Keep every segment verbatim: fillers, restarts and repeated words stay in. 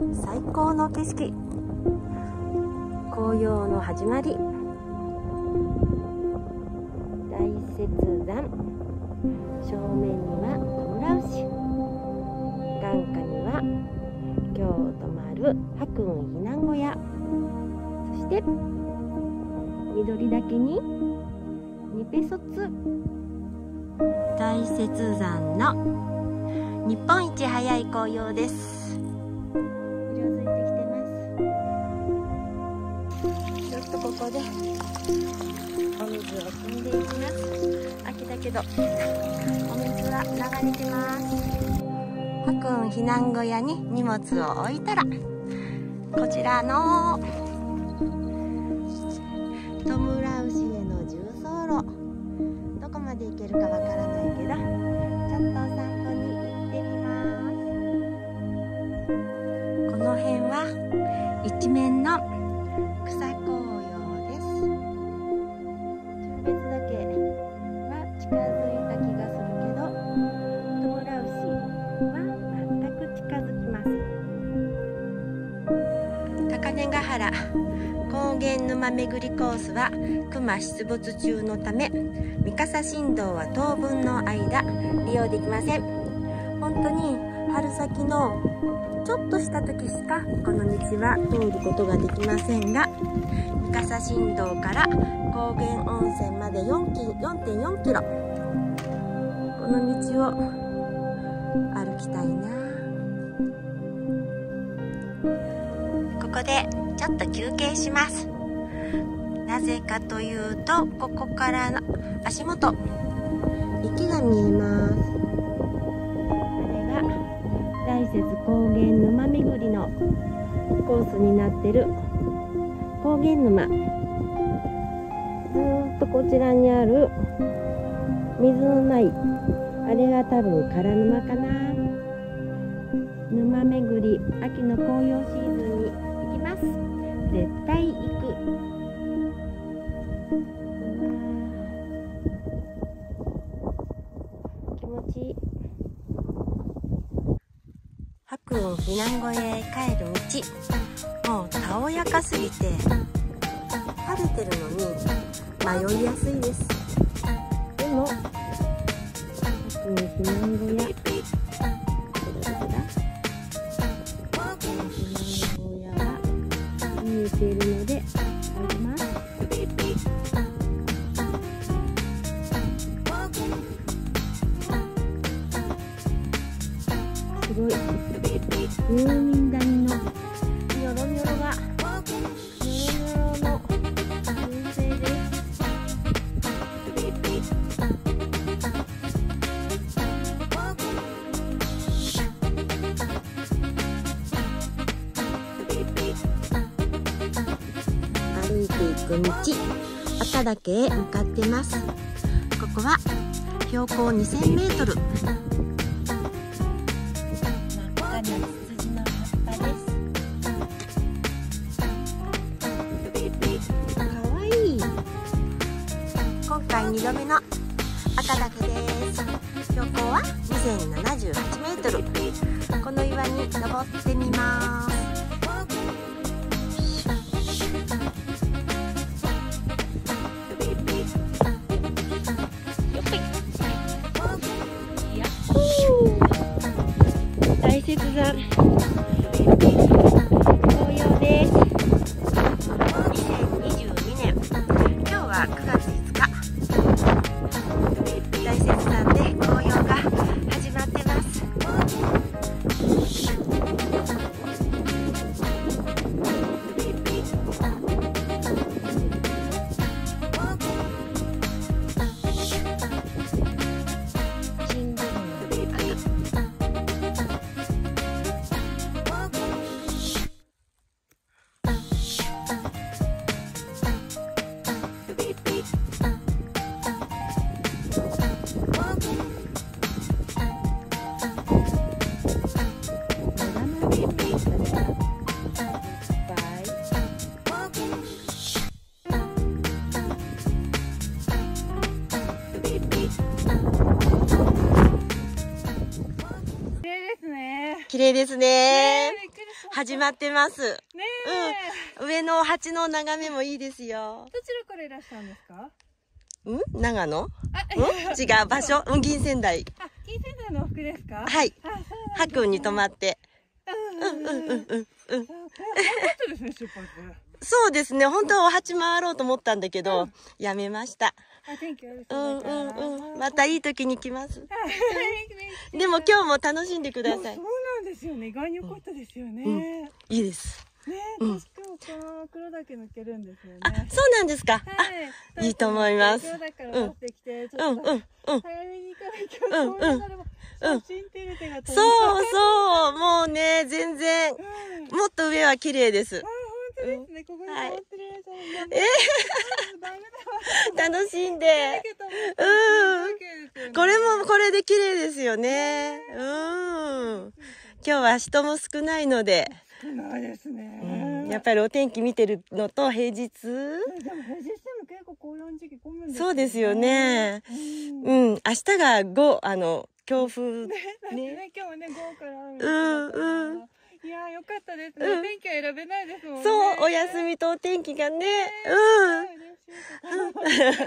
最高の景色、紅葉の始まり、大雪山、正面にはトムラウシ、眼下には今日泊まる白雲避難小屋、そして緑岳にニペソツ、大雪山の日本一早い紅葉です。色づいてきてます。ちょっとここでお水を汲んでいきます。秋だけどお水は流れてます。白雲避難小屋に荷物を置いたら、こちらのトムラウシへの縦走路、どこまで行けるかわからないけど、ちょっとお散歩に行ってみます。この辺は一面の草紅葉です。中別岳は近づいた気がするけど、トムラウシは全く近づきません。高根ヶ原高原沼巡りコースは熊出没中のため、三笠新道は当分の間利用できません。本当に春先のちょっとした時しかこの道は通ることができませんが、三笠新道から高原温泉まで よんてんよんキロ、この道を歩きたいな。ここでちょっと休憩します。なぜかというと、ここからの足元、池が見えます。あれが大雪高原沼巡りのコースになってる高原沼。ずーっとこちらにある水のない、あれが多分唐沼かな。沼巡り、秋の紅葉シーズンに行きます。絶対行く。気持ちいい。白雲避難小屋へ帰る道、もうたおやかすぎて晴れてるのに迷いやすいです。でも白雲避難小屋、見えているので入ります。すごいムーミン谷のニョロニョロがニョロニョロの群生です。歩いていく道、赤岳へ向かってます。ここは標高にせんメートル。真っ赤なツツジの葉っぱです。かわいい。今回にどめの赤岳です。標高はにせんななじゅうはちメートル。この岩に登ってみます。大雪山紅葉です。にせんにじゅうにねん、今日はくがついつか、大雪山で紅葉が始まってます。綺麗ですね。 始まってます。 ねえ。うん。上の鉢の眺めもいいですよ。 どちらからいらっしゃるんですか？ ん？長野？ あ、 ん？違う場所？うん、銀仙台。 あ、銀仙台の往復ですか？ はい。 あ、そうなんですね。 白雲に泊まって。 うんうんうんうんうん。うん。ですね、出発。 そうですね。本当はお鉢回ろうと思ったんだけど、やめました。 あ、天気悪うそうんだから。 うんうん。またいい時に来ます。 はいでも今日も楽しんでください。 そうなんですよね。意外に良かったですよね。 いいです。 ね、 うん私今日この黒岳抜けるんですよね。 あ、そうなんですか。 はい。 あ、いいと思います。 黒岳から持ってきて、ちうんうんょっとうん。 早めに行かなきゃと思いながらも、写真照れてが飛んで。 そうそう、もうね、全然、もっと上は綺麗です。 あ、本当ですね。ここに登ってるやつも。 えー、楽しんで。うん。これもこれで綺麗ですよね。うん。今日は人も少ないので。 少ないですね。 うん、やっぱりお天気見てるのと平日。 でも平日でも結構紅葉の時期混むんですよね。 そうですよね。うん。明日がご、あの、強風。 ね。ね、今日もね、午後から雨。 うんうん。 いやー、よかったですね。お天気は選べないですもんね。 そう、お休みとお天気がね。うん。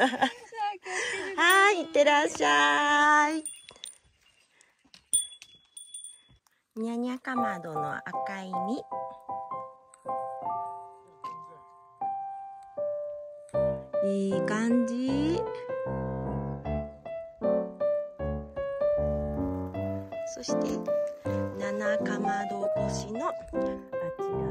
はい、いってらっしゃい。にゃにゃかまどの赤い実。いい感じ。そして七かまど越しのあちら